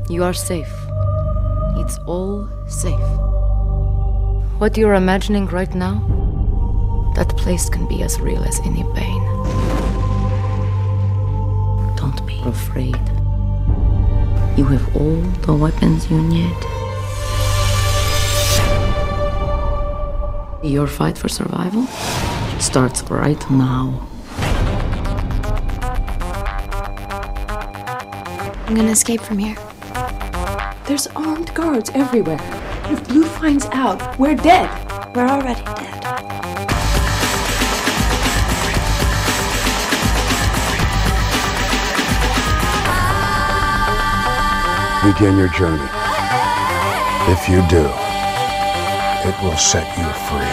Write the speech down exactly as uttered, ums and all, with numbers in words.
You are safe. It's all safe. What you're imagining right now, that place can be as real as any pain. Don't be afraid. You have all the weapons you need. Your fight for survival starts right now. I'm gonna escape from here. There's armed guards everywhere. If Blue finds out, we're dead. We're already dead. Begin your journey. If you do, it will set you free.